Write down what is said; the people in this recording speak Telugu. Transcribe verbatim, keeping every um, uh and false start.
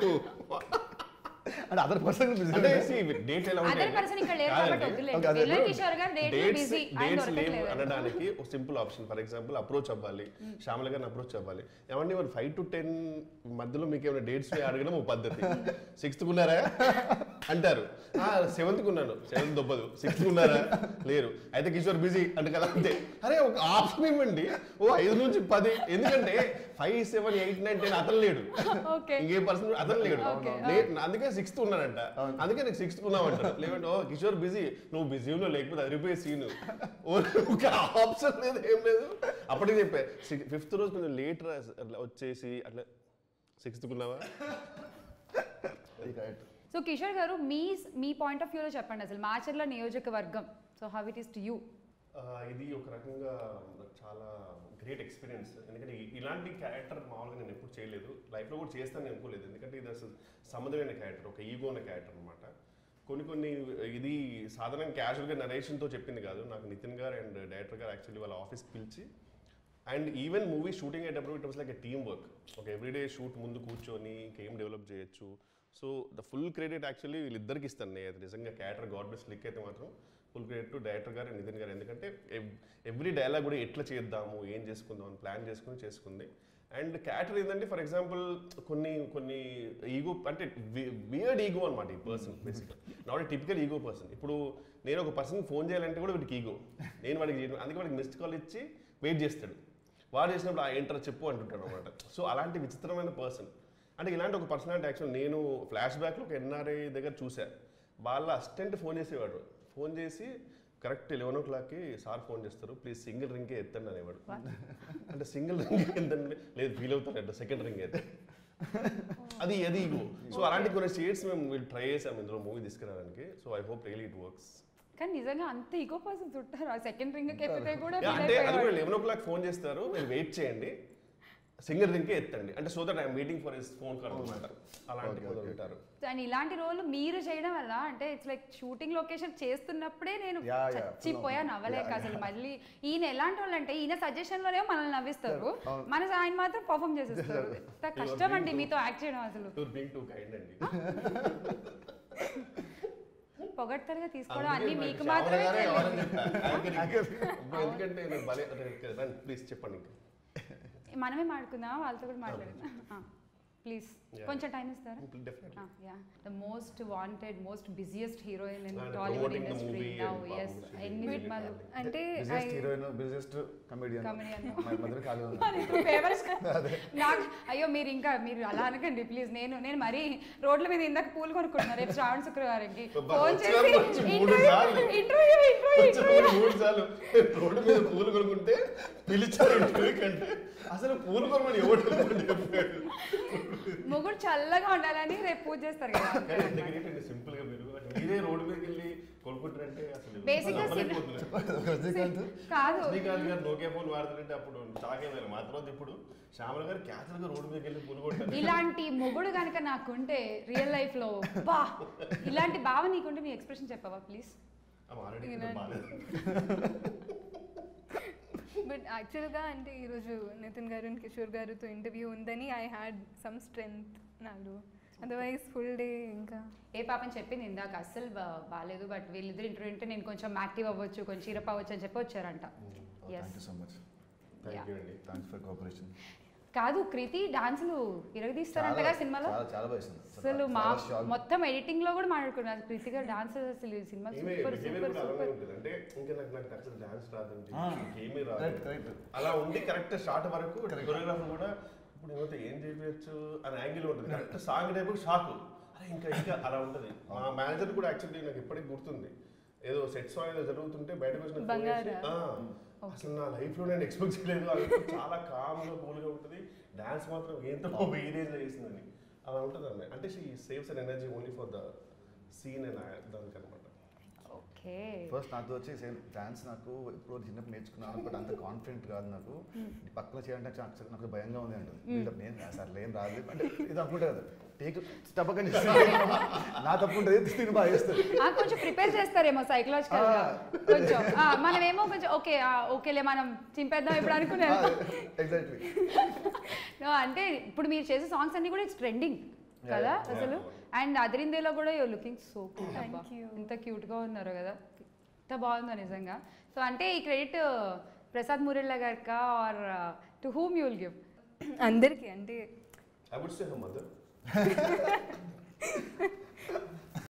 అంటే అదర్ పర్సన్ డేట్ ఎలా అనడానికి ఒక simple option. For example approach అవ్వాలి, శ్యామల గారిని అప్రోచ్ అవ్వాలి. ఏమంటే మరి ఫైవ్ టు టెన్ మధ్యలో మీకు ఏమైనా డేట్స్ అడగడం ఒక పద్ధతి. సిక్స్త్ ఉన్నారా అంటారు, సెవెంత్ ఉన్నాను, సెవెంత్ దొబ్బదు. సిక్స్త్ ఉన్నారా లేరు, అయితే కిషోర్ బిజీ అంటే కదా అంతే. అరే ఒక ఆప్షన్ ఇవ్వండి, ఓ ఐదు నుంచి పది. ఎందుకంటే five seven eight nine ten అతను లేడు, ఇంకే పర్సన్ అతను లేడు. అందుకే సిక్స్త్ ఉన్నాడంట, అందుకే నీకు సిక్స్త్ ఉన్నావంటారు. లేదంటే ఓ కిషోర్ బిజీ, నువ్వు బిజీ ఉన్నావు లేకపోతే అదిరిపోయే సీన్. ఒక ఆప్షన్ లేదు, ఏం లేదు. అప్పటికి చెప్పే ఫిఫ్త్ రోజు కొంచెం లేట్ వచ్చేసి అట్లా సిక్స్త్ ఉన్నావా. సో కిషోర్ గారు మీ మీ పాయింట్ ఆఫ్ వ్యూలో చెప్పండి అసలు మాచర్ల నియోజకవర్గం. So how it is to you? ఇది ఒక రకంగా చాలా గ్రేట్ ఎక్స్పీరియన్స్. ఎందుకంటే ఇలాంటి క్యారెక్టర్ మామూలుగా నేను ఎప్పుడు చేయలేదు, లైఫ్లో కూడా చేస్తాను అనుకోలేదు. ఎందుకంటే ఇది అసలు సముద్రమైన క్యారెక్టర్, ఒక ఈగో ఉన్న క్యారెక్టర్ అనమాట. కొన్ని కొన్ని ఇది సాధారణంగా క్యాజువల్గా నరేషన్తో చెప్పింది కాదు. నాకు నితిన్ గారు అండ్ డైరెక్టర్ గారు యాక్చువల్లీ వాళ్ళ ఆఫీస్కి పిలిచి, అండ్ ఈవెన్ మూవీ షూటింగ్ అయ్యేటప్పుడు it was like a team work. ఒక ఎవ్రీడే షూట్ ముందు కూర్చొని ఇంకేం డెవలప్ చేయొచ్చు. So the full credit actually వీళ్ళిద్దరికి ఇస్తాను నేను. నిజంగా క్యారెక్టర్ గాడ్ బెస్ట్ క్లిక్ అయితే మాత్రం ఫుల్ క్రెడిట్ టు డైరెక్టర్ గారు, నితిన్ గారు. ఎందుకంటే ఎవ్రీ డైలాగ్ కూడా ఎట్లా చేద్దాము, ఏం చేసుకుందాం అని ప్లాన్ చేసుకుని చేసుకుంది. అండ్ క్యారెక్టర్ ఏంటంటే ఫర్ ఎగ్జాంపుల్ కొన్ని కొన్ని ఈగో అంటే వియర్డ్ ఈగో అనమాట ఈ పర్సన్. బేసిక్గా not a typical ego person. ఇప్పుడు నేను ఒక పర్సన్ ఫోన్ చేయాలంటే కూడా వీడికి ఈగో, నేను వాడికి చేయను. అందుకే వాడికి మిస్డ్ కాల్ ఇచ్చి వెయిట్ చేస్తాడు. వాడు చేసినప్పుడు ఆ ఏంటర్ చెప్పు అంటుంటాడు అనమాట. సో అలాంటి విచిత్రమైన పర్సన్. అంటే ఇలాంటి ఒక పర్సనాలిటీ యాక్చువల్ నేను ఫ్లాష్ బ్యాక్లో ఒక ఎన్ఆర్ఐ దగ్గర చూశాను. వాళ్ళ అసిస్టెంట్ ఫోన్ చేసేవాడు. ఫోన్ చేసి కరెక్ట్ లెవెన్ ఓ క్లాక్కి సార్ ఫోన్ చేస్తారు, ప్లీజ్ సింగిల్ రింగే ఎత్తండి అనేవాడు. అంటే సింగిల్ రింగ్ ఎంతండి, లేదు ఫీల్ అవుతారంట సెకండ్ రింగ్ అయితే. అది అది ఈగో. సో అలాంటి కొన్ని షేడ్స్ మేము వీళ్ళు ట్రై చేసాము ఇందులో మూవీ తీసుకురావడానికి. So I hope really it works. కానీ నిజంగా అంత ఈగో పర్సన్స్ ఉంటారు ఆ సెకండ్ రింగ్ ఎత్తితే కూడా. అంటే అది కూడా లెవెన్ ఓ క్లాక్ ఫోన్ చేస్తారు, మీరు వెయిట్ చేయండి, సింగిల్ రింగ్కే ఎత్తండి అంటే, so that I'm waiting for his phone call అనమాట. అలాంటి ఉంటారు. అండ్ ఇలాంటి రోల్ మీరు చేయడం వల్ల అంటే ఇట్స్ లైక్ షూటింగ్ లొకేషన్ చేస్తున్నప్పుడే నేను చచ్చిపోయా నవ్వలేక అసలు. మళ్ళీ ఈయన ఎలాంటి వాళ్ళు అంటే ఈయన సజెషన్ లోనే మనల్ని నవ్విస్తారు, మన ఆయన మాత్రం పర్ఫామ్ చేసేస్తారు. కష్టం అండి మీతో యాక్ట్ చేయడం అసలు. పొగడ్తలుగా తీసుకోవడం అన్ని మీకు మాత్రమే. ప్లీజ్ చెప్పండి. మనమే మాట్లాడుకుందాం, వాళ్ళతో కూడా మాట్లాడుకుందాం ప్లీజ్. కొంచెం టైం ఇస్తారా? Yeah, the most wanted most busiest heroine in Tollywood industry now. yes, ఎన్ని సినిమాలు అంటే busiest heroine, busiest comedian comedian my mother కాదు ఫేవరెట్ నాకు. అయ్యో మీరు ఇంకా మీరు అలా అనకండి ప్లీజ్. నేను నేను మరీ రోడ్ల మీద ఇందాక పూలు కొనుక్కుంటున్నా రేపు శ్రావణ శుక్రవారంకి ఫోన్ చేసి ఇంటర్వ్యూ ఇంటర్వ్యూ ఇంటర్వ్యూ మూడు సార్లు రోడ్డు మీద పూలు కొనుక్కుంటే పిలిచారు ఇంటర్వ్యూ కంటే. అసలు పూలు కొనమని ఎవరు ముగ్గురు చల్లగా ఉండాలని రేపు పూజ చేస్తారు కదా. సింపుల్ గా మీరు మీరే రోడ్డు మీదకి వెళ్ళి కొనుక్కుంటారంటే అసలు కాదు. శ్రీకాంత్ గారు నోకియా ఫోన్ వాడుతుంటే అప్పుడు షాక్ అయ్యారు. మా తర్వాత ఇప్పుడు శ్యామల గారు క్యాచర్ గా రోడ్డు మీదకి వెళ్ళి పూలు కొట్టారు. ఇలాంటి మొగుడు కనుక నాకుంటే రియల్ లైఫ్ లో బా ఇలాంటి భావ నీకుంటే నీ ఎక్స్ప్రెషన్ చెప్పవా ప్లీజ్? బట్ యాక్చువల్గా అంటే ఈరోజు నితిన్ గారు అండ్ కిషోర్ గారితో ఇంటర్వ్యూ ఉందని ఐ హ్యాడ్ సమ్ స్ట్రెంగ్త్ నాలో. అదర్వైజ్ ఫుల్ డే ఇంకా ఏ పాపం చెప్పింది ఇందాక అస్సలు బాగాలేదు, బట్ వీళ్ళిద్దరు ఇంటర్వ్యూ ఉంటే నేను కొంచెం యాక్టివ్ అవ్వచ్చు, కొంచెం చీరప్ అవ్వచ్చు అని చెప్పి వచ్చారంట. కాదు కృతి డాన్సులు ఇరగదీస్తారంటగా సినిమాలో. అసలు మా మొత్తం ఎడిటింగ్ లో కూడా మాట్లాడుకున్నారు కృతి గారు డాన్స్ అసలు సినిమా సూపర్ సూపర్ సూపర్. అలా ఉంది కరెక్ట్ షార్ట్ వరకు కొరియోగ్రాఫర్ కూడా ఇప్పుడు ఏమైతే ఏం చేయవచ్చు అని యాంగిల్ ఉంటుంది. కరెక్ట్ సాంగ్ టైపు షాక్, అరే ఇంకా ఇంకా అలా ఉంటుంది. మా మేనేజర్ కూడా యాక్చువల్లీ నాకు ఇప్పటికి గుర్తుంది, ఏదో సెట్ సాంగ్ ఏదో జరుగుతుంటే బయటకు వచ్చిన అసలు నా లైఫ్ లో నేను ఎక్స్పెక్ట్ చేయలేదు. అది చాలా కామ్ గా కూల్ గా ఉంటుంది, డాన్స్ మాత్రం ఏంతో వేరేజ్ చేసిందని అలా ఉంటుంది అన్న. అంటే she saves an energy only for the scene and దానికి అనమాట. ఫస్ట్ నాతో వచ్చి సేమ్ డాన్స్ నాకు ఎప్పుడు చిన్నప్పుడు నేర్చుకున్నాను, బట్ అంత కాన్ఫిడెంట్ కాదు నాకు. పక్కన చేయాలంటే నాకు భయంగా ఉంది అంటే నేను అసలు ఏం రాదు అంటే ఇది అనుకుంటా కదా, టేక్ తప్పకని నా తప్పు ఉంటుంది నేను బాగా చేస్తాను. కొంచెం ప్రిపేర్ చేస్తారేమో సైకలాజికల్ గా కొంచెం. మనమేమో కొంచెం ఓకే ఓకేలే మనం చింపేద్దాం ఇప్పుడు అనుకున్నాను. ఎగ్జాక్ట్లీ. అంటే ఇప్పుడు మీరు చేసే సాంగ్స్ అన్ని కూడా ఇట్స్ ట్రెండింగ్. కదా అసలు. అండ్ అదిరిందేలో కూడా యూర్ లుకింగ్ సో క్యూట్ అబ్బా, Thank you. ఎంత క్యూట్గా ఉన్నారు కదా, ఎంత బాగుందో నిజంగా. సో అంటే ఈ క్రెడిట్ ప్రసాద్ మురెళ్ళ గారికా or to whom you will give? అందరికీ అంటే I would say her mother.